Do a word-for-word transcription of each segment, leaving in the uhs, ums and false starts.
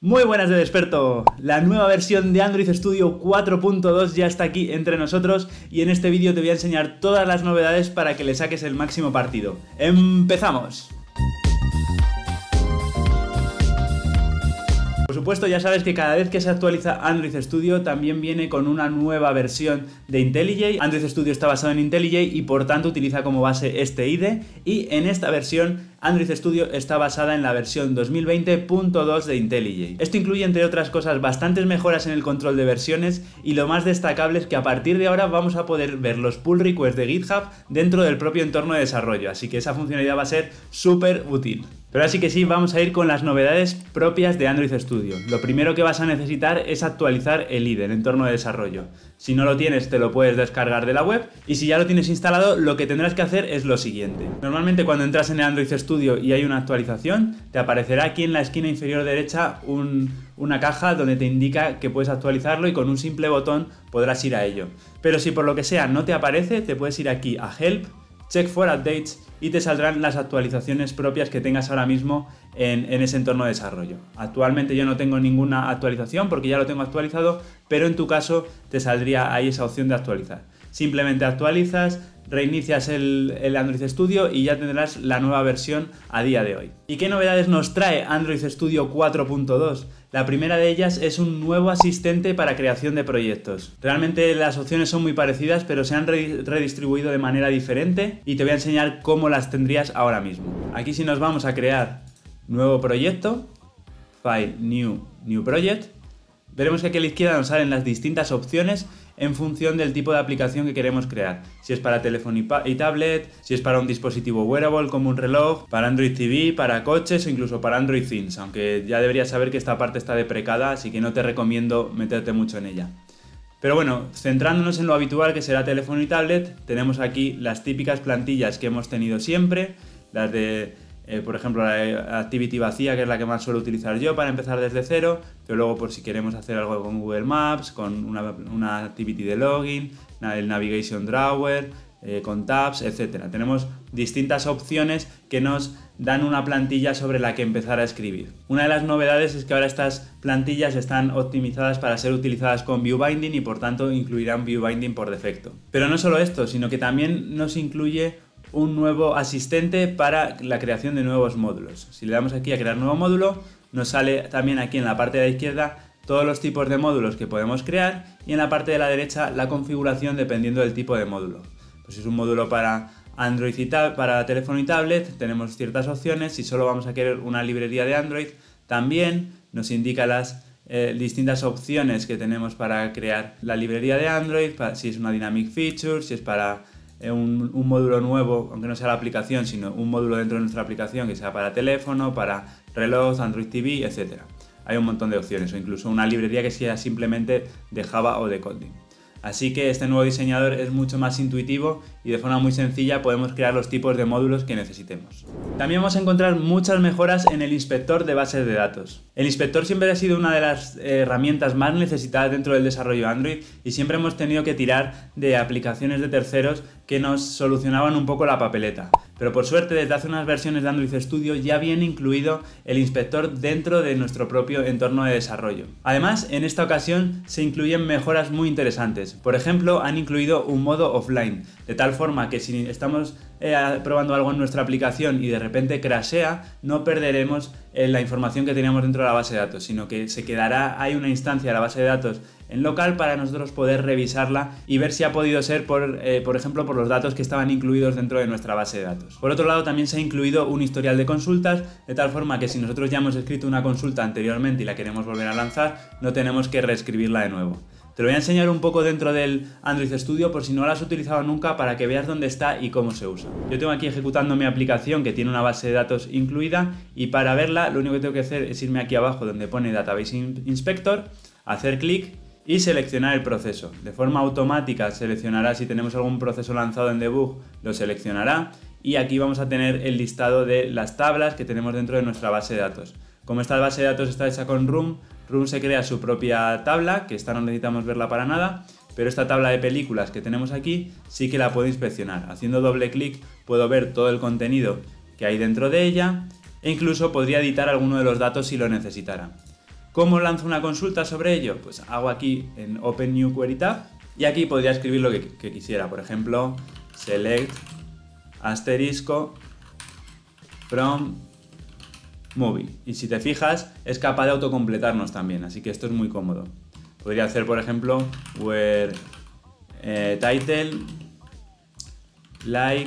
Muy buenas de Desperto, la nueva versión de Android Studio cuatro punto dos ya está aquí entre nosotros y en este vídeo te voy a enseñar todas las novedades para que le saques el máximo partido. ¡Empezamos! Por supuesto, ya sabes que cada vez que se actualiza Android Studio también viene con una nueva versión de IntelliJ. Android Studio está basado en IntelliJ y por tanto utiliza como base este I D E, y en esta versión Android Studio está basada en la versión dos mil veinte punto dos de IntelliJ. Esto incluye, entre otras cosas, bastantes mejoras en el control de versiones, y lo más destacable es que a partir de ahora vamos a poder ver los pull requests de GitHub dentro del propio entorno de desarrollo, así que esa funcionalidad va a ser súper útil. Pero así que sí, vamos a ir con las novedades propias de Android Studio. Lo primero que vas a necesitar es actualizar el I D E, el entorno de desarrollo. Si no lo tienes, te lo puedes descargar de la web, y si ya lo tienes instalado, lo que tendrás que hacer es lo siguiente. Normalmente cuando entras en Android Studio y hay una actualización, te aparecerá aquí en la esquina inferior derecha un, una caja donde te indica que puedes actualizarlo, y con un simple botón podrás ir a ello. Pero si por lo que sea no te aparece, te puedes ir aquí a Help, Check for Updates, y te saldrán las actualizaciones propias que tengas ahora mismo en, en ese entorno de desarrollo. Actualmente yo no tengo ninguna actualización porque ya lo tengo actualizado, pero en tu caso te saldría ahí esa opción de actualizar. Simplemente actualizas, reinicias el, el Android Studio y ya tendrás la nueva versión a día de hoy. ¿Y qué novedades nos trae Android Studio cuatro punto dos? La primera de ellas es un nuevo asistente para creación de proyectos. Realmente las opciones son muy parecidas, pero se han redistribuido de manera diferente y te voy a enseñar cómo las tendrías ahora mismo. Aquí si nos vamos a crear nuevo proyecto, File, New, New Project, veremos que aquí a la izquierda nos salen las distintas opciones en función del tipo de aplicación que queremos crear. Si es para teléfono y, y tablet, si es para un dispositivo wearable como un reloj, para Android T V, para coches o incluso para Android Things, aunque ya deberías saber que esta parte está deprecada, así que no te recomiendo meterte mucho en ella. Pero bueno, centrándonos en lo habitual que será teléfono y tablet, tenemos aquí las típicas plantillas que hemos tenido siempre, las de... Eh, por ejemplo, la Activity vacía, que es la que más suelo utilizar yo para empezar desde cero, pero luego por si queremos hacer algo con Google Maps, con una, una Activity de login, el Navigation Drawer, eh, con tabs, etcétera. Tenemos distintas opciones que nos dan una plantilla sobre la que empezar a escribir. Una de las novedades es que ahora estas plantillas están optimizadas para ser utilizadas con View Binding y por tanto incluirán View Binding por defecto. Pero no solo esto, sino que también nos incluye un nuevo asistente para la creación de nuevos módulos. Si le damos aquí a crear nuevo módulo, nos sale también aquí en la parte de la izquierda todos los tipos de módulos que podemos crear, y en la parte de la derecha la configuración dependiendo del tipo de módulo. Pues si es un módulo para Android y tab para teléfono y tablet, tenemos ciertas opciones. Si solo vamos a querer una librería de Android, también nos indica las eh, distintas opciones que tenemos para crear la librería de Android, para, si es una Dynamic Feature, si es para Un, un módulo nuevo, aunque no sea la aplicación, sino un módulo dentro de nuestra aplicación que sea para teléfono, para reloj, Android T V, etcétera. Hay un montón de opciones, o incluso una librería que sea simplemente de Java o de Kotlin. Así que este nuevo diseñador es mucho más intuitivo y de forma muy sencilla podemos crear los tipos de módulos que necesitemos. También vamos a encontrar muchas mejoras en el inspector de bases de datos. El inspector siempre ha sido una de las herramientas más necesitadas dentro del desarrollo Android, y siempre hemos tenido que tirar de aplicaciones de terceros que nos solucionaban un poco la papeleta. Pero por suerte, desde hace unas versiones de Android Studio ya viene incluido el inspector dentro de nuestro propio entorno de desarrollo. Además, en esta ocasión se incluyen mejoras muy interesantes. Por ejemplo, han incluido un modo offline, de tal forma que si estamos eh, probando algo en nuestra aplicación y de repente crashea, no perderemos eh, la información que teníamos dentro de la base de datos, sino que se quedará, hay una instancia de la base de datos en local para nosotros poder revisarla y ver si ha podido ser, por, eh, por ejemplo, por los datos que estaban incluidos dentro de nuestra base de datos. Por otro lado, también se ha incluido un historial de consultas, de tal forma que si nosotros ya hemos escrito una consulta anteriormente y la queremos volver a lanzar, no tenemos que reescribirla de nuevo. Te lo voy a enseñar un poco dentro del Android Studio por si no lo has utilizado nunca, para que veas dónde está y cómo se usa. Yo tengo aquí ejecutando mi aplicación que tiene una base de datos incluida, y para verla lo único que tengo que hacer es irme aquí abajo donde pone Database Inspector, hacer clic y seleccionar el proceso. De forma automática seleccionará, si tenemos algún proceso lanzado en debug, lo seleccionará, y aquí vamos a tener el listado de las tablas que tenemos dentro de nuestra base de datos. Como esta base de datos está hecha con Room, Room se crea su propia tabla, que esta no necesitamos verla para nada, pero esta tabla de películas que tenemos aquí sí que la puedo inspeccionar. Haciendo doble clic puedo ver todo el contenido que hay dentro de ella, e incluso podría editar alguno de los datos si lo necesitara. ¿Cómo lanzo una consulta sobre ello? Pues hago aquí en Open New Query Tab y aquí podría escribir lo que, que quisiera. Por ejemplo, select asterisco from movie. Y si te fijas, es capaz de autocompletarnos también, así que esto es muy cómodo. Podría hacer, por ejemplo, where eh, title like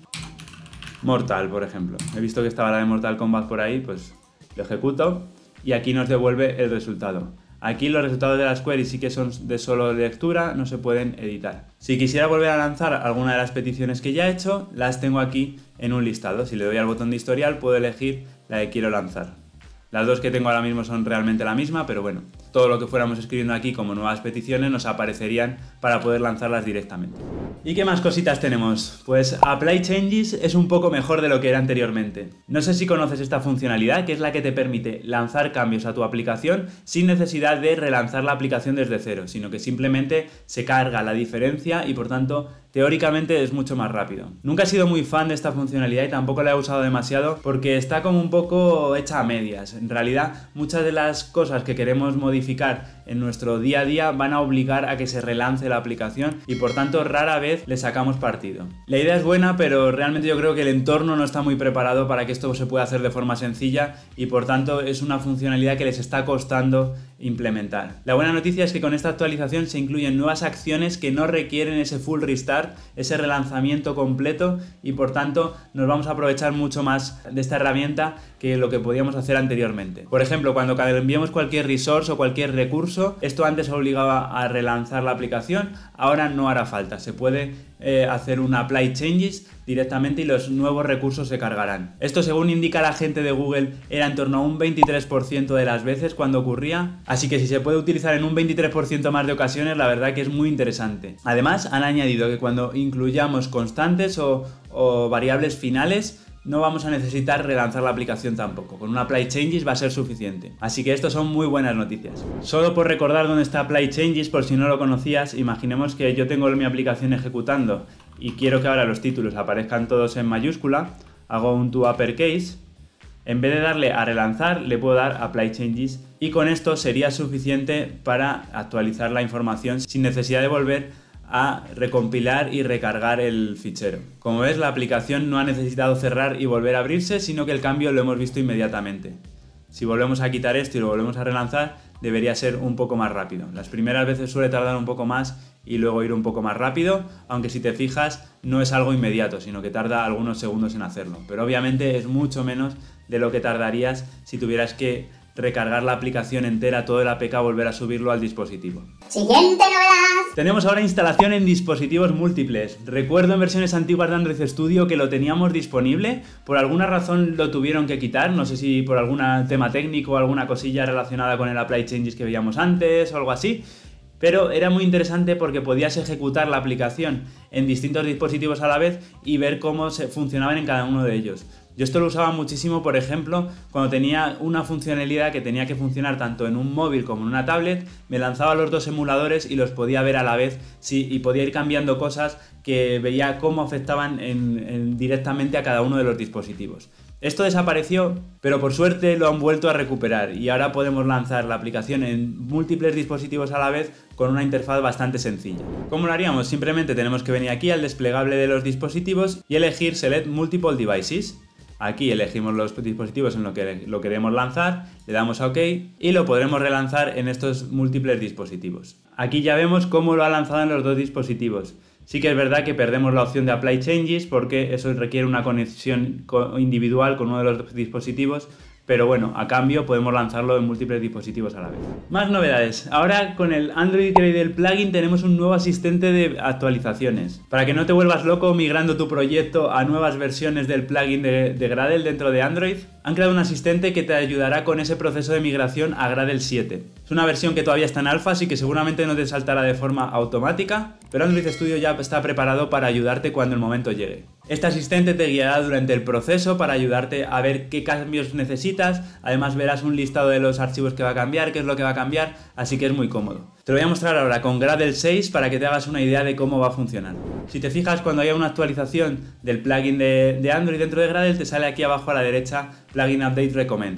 Mortal, por ejemplo. He visto que estaba la de Mortal Kombat por ahí, pues lo ejecuto y aquí nos devuelve el resultado. Aquí los resultados de las queries sí que son de solo lectura, no se pueden editar. Si quisiera volver a lanzar alguna de las peticiones que ya he hecho, las tengo aquí en un listado. Si le doy al botón de historial, puedo elegir la que quiero lanzar. Las dos que tengo ahora mismo son realmente la misma, pero bueno, todo lo que fuéramos escribiendo aquí como nuevas peticiones nos aparecerían para poder lanzarlas directamente. ¿Y qué más cositas tenemos? Pues Apply Changes es un poco mejor de lo que era anteriormente. No sé si conoces esta funcionalidad, que es la que te permite lanzar cambios a tu aplicación sin necesidad de relanzar la aplicación desde cero, sino que simplemente se carga la diferencia y por tanto teóricamente es mucho más rápido. Nunca he sido muy fan de esta funcionalidad y tampoco la he usado demasiado porque está como un poco hecha a medias. En realidad, muchas de las cosas que queremos modificar en nuestro día a día van a obligar a que se relance la aplicación y por tanto rara vez le sacamos partido. La idea es buena, pero realmente yo creo que el entorno no está muy preparado para que esto se pueda hacer de forma sencilla y por tanto es una funcionalidad que les está costando implementar. La buena noticia es que con esta actualización se incluyen nuevas acciones que no requieren ese full restart, ese relanzamiento completo y por tanto nos vamos a aprovechar mucho más de esta herramienta que lo que podíamos hacer anteriormente. Por ejemplo, cuando enviamos cualquier resource o cualquier recurso, esto antes obligaba a relanzar la aplicación, ahora no hará falta, se puede eh, hacer un Apply Changes directamente y los nuevos recursos se cargarán. Esto, según indica la gente de Google, era en torno a un veintitrés por ciento de las veces cuando ocurría, así que si se puede utilizar en un veintitrés por ciento más de ocasiones, la verdad que es muy interesante. Además, han añadido que cuando incluyamos constantes o, o variables finales, no vamos a necesitar relanzar la aplicación tampoco. Con un Apply Changes va a ser suficiente. Así que esto son muy buenas noticias. Solo por recordar dónde está Apply Changes, por si no lo conocías, imaginemos que yo tengo mi aplicación ejecutando y quiero que ahora los títulos aparezcan todos en mayúscula. Hago un to uppercase. En vez de darle a relanzar, le puedo dar Apply Changes y con esto sería suficiente para actualizar la información sin necesidad de volver a recompilar y recargar el fichero. Como ves, la aplicación no ha necesitado cerrar y volver a abrirse, sino que el cambio lo hemos visto inmediatamente. Si volvemos a quitar esto y lo volvemos a relanzar, debería ser un poco más rápido. Las primeras veces suele tardar un poco más y luego ir un poco más rápido, aunque si te fijas no es algo inmediato, sino que tarda algunos segundos en hacerlo. Pero obviamente es mucho menos de lo que tardarías si tuvieras que recargar la aplicación entera, todo el A P K, volver a subirlo al dispositivo. Siguiente novedad. Tenemos ahora instalación en dispositivos múltiples. Recuerdo en versiones antiguas de Android Studio que lo teníamos disponible, por alguna razón lo tuvieron que quitar, no sé si por algún tema técnico o alguna cosilla relacionada con el Apply Changes que veíamos antes o algo así. Pero era muy interesante porque podías ejecutar la aplicación en distintos dispositivos a la vez y ver cómo se funcionaban en cada uno de ellos. Yo esto lo usaba muchísimo, por ejemplo, cuando tenía una funcionalidad que tenía que funcionar tanto en un móvil como en una tablet, me lanzaba los dos emuladores y los podía ver a la vez, sí, y podía ir cambiando cosas que veía cómo afectaban en, en, directamente a cada uno de los dispositivos. Esto desapareció, pero por suerte lo han vuelto a recuperar y ahora podemos lanzar la aplicación en múltiples dispositivos a la vez con una interfaz bastante sencilla. ¿Cómo lo haríamos? Simplemente tenemos que venir aquí al desplegable de los dispositivos y elegir Select Multiple Devices. Aquí elegimos los dispositivos en los que lo queremos lanzar, le damos a OK y lo podremos relanzar en estos múltiples dispositivos. Aquí ya vemos cómo lo ha lanzado en los dos dispositivos. Sí que es verdad que perdemos la opción de Apply Changes porque eso requiere una conexión individual con uno de los dispositivos, pero bueno, a cambio podemos lanzarlo en múltiples dispositivos a la vez. Más novedades. Ahora con el Android Gradle plugin tenemos un nuevo asistente de actualizaciones. Para que no te vuelvas loco migrando tu proyecto a nuevas versiones del plugin de, de Gradle dentro de Android, han creado un asistente que te ayudará con ese proceso de migración a Gradle siete. Es una versión que todavía está en alfa, así que seguramente no te saltará de forma automática, pero Android Studio ya está preparado para ayudarte cuando el momento llegue. Este asistente te guiará durante el proceso para ayudarte a ver qué cambios necesitas, además verás un listado de los archivos que va a cambiar, qué es lo que va a cambiar, así que es muy cómodo. Te lo voy a mostrar ahora con Gradle seis para que te hagas una idea de cómo va a funcionar. Si te fijas, cuando haya una actualización del plugin de, de Android dentro de Gradle, te sale aquí abajo a la derecha Plugin Update Recommended.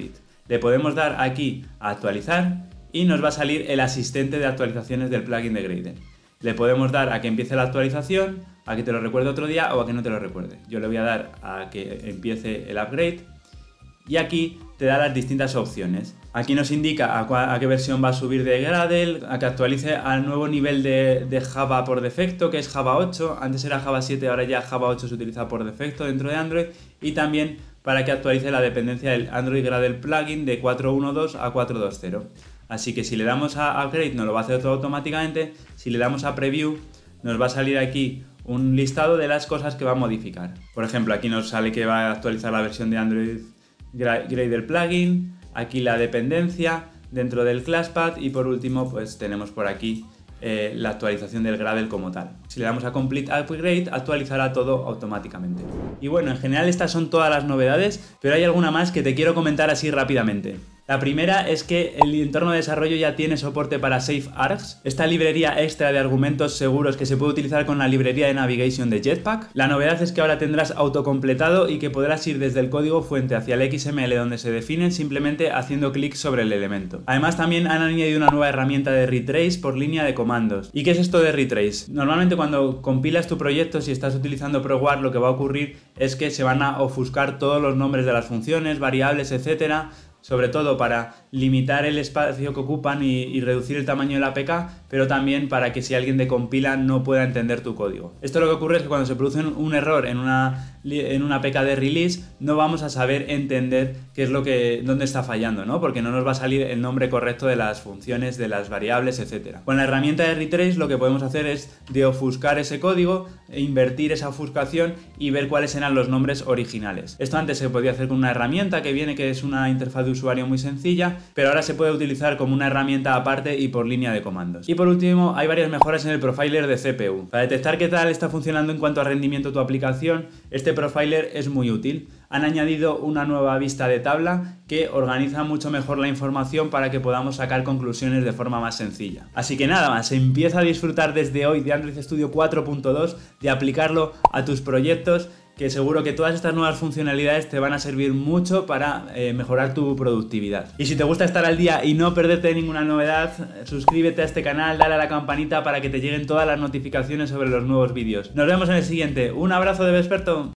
Le podemos dar aquí a actualizar y nos va a salir el asistente de actualizaciones del plugin de Gradle. Le podemos dar a que empiece la actualización, a que te lo recuerde otro día o a que no te lo recuerde. Yo le voy a dar a que empiece el upgrade y aquí te da las distintas opciones. Aquí nos indica a, cua, a qué versión va a subir de Gradle, a que actualice al nuevo nivel de, de Java por defecto, que es Java ocho. Antes era Java siete, ahora ya Java ocho se utiliza por defecto dentro de Android. Y también para que actualice la dependencia del Android Gradle plugin de cuatro punto uno punto dos a cuatro punto dos punto cero. Así que si le damos a Upgrade nos lo va a hacer todo automáticamente. Si le damos a Preview nos va a salir aquí un listado de las cosas que va a modificar. Por ejemplo, aquí nos sale que va a actualizar la versión de Android Gradle plugin, aquí la dependencia dentro del ClassPath y por último pues tenemos por aquí eh, la actualización del Gradle como tal. Si le damos a Complete Upgrade actualizará todo automáticamente. Y bueno, en general estas son todas las novedades, pero hay alguna más que te quiero comentar así rápidamente. La primera es que el entorno de desarrollo ya tiene soporte para Safe Args, esta librería extra de argumentos seguros que se puede utilizar con la librería de navigation de Jetpack. La novedad es que ahora tendrás autocompletado y que podrás ir desde el código fuente hacia el X M L donde se definen simplemente haciendo clic sobre el elemento. Además también han añadido una nueva herramienta de retrace por línea de comandos. ¿Y qué es esto de retrace? Normalmente cuando compilas tu proyecto, si estás utilizando ProWar, lo que va a ocurrir es que se van a ofuscar todos los nombres de las funciones, variables, etcétera, sobre todo para limitar el espacio que ocupan y, y reducir el tamaño de la A P K, pero también para que si alguien decompila no pueda entender tu código. Esto lo que ocurre es que cuando se produce un error en una, en una A P K de release, no vamos a saber entender qué es lo que, dónde está fallando, ¿no? Porque no nos va a salir el nombre correcto de las funciones, de las variables, etcétera. Con la herramienta de retrace lo que podemos hacer es deofuscar ese código, e invertir esa ofuscación y ver cuáles eran los nombres originales. Esto antes se podía hacer con una herramienta que viene, que es una interfaz de usuario muy sencilla, pero ahora se puede utilizar como una herramienta aparte y por línea de comandos. Y por último, hay varias mejoras en el profiler de C P U. Para detectar qué tal está funcionando en cuanto a rendimiento tu aplicación, este profiler es muy útil. Han añadido una nueva vista de tabla que organiza mucho mejor la información para que podamos sacar conclusiones de forma más sencilla. Así que nada más, empieza a disfrutar desde hoy de Android Studio cuatro punto dos, de aplicarlo a tus proyectos, que seguro que todas estas nuevas funcionalidades te van a servir mucho para eh, mejorar tu productividad. Y si te gusta estar al día y no perderte ninguna novedad, suscríbete a este canal, dale a la campanita para que te lleguen todas las notificaciones sobre los nuevos vídeos. Nos vemos en el siguiente. Un abrazo de Vesperto.